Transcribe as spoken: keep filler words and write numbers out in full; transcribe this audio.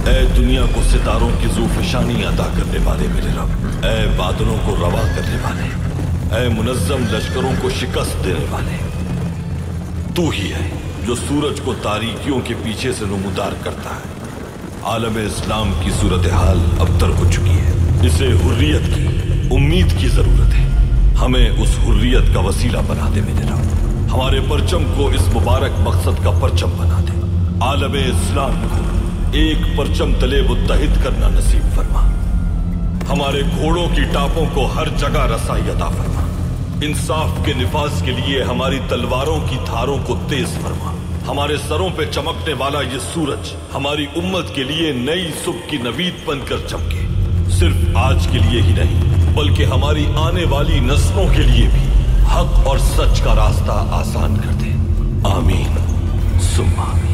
ऐ दुनिया को सितारों की ज़ूफ़िशानी अता करने वाले मेरे रब, ऐ बादलों को रवा करने वाले, ऐ मुनज़्ज़म लश्करों को शिकस्त देने वाले, तू ही है जो सूरज को तारीकियों के पीछे से नुमुदार करता है। आलम इस्लाम की सूरत हाल अबतर हो चुकी है। इसे हुर्रियत की, उम्मीद की जरूरत है। हमें उस हुर्रियत का वसीला बना दे मेरे रब। हमारे परचम को इस मुबारक मकसद का परचम बना दे। आलम इस्लाम को एक परचम तले मुत्तहिद करना नसीब फरमा। हमारे घोड़ों की टापों को हर जगह रसाई अता फरमा। इंसाफ के निफाज के लिए हमारी तलवारों की धारों को तेज फरमा। हमारे सरों पे चमकने वाला ये सूरज हमारी उम्मत के लिए नई सुबह की नवीद बनकर चमके। सिर्फ आज के लिए ही नहीं, बल्कि हमारी आने वाली नस्लों के लिए भी हक और सच का रास्ता आसान कर दे। आमीन सुम्मा आमीन।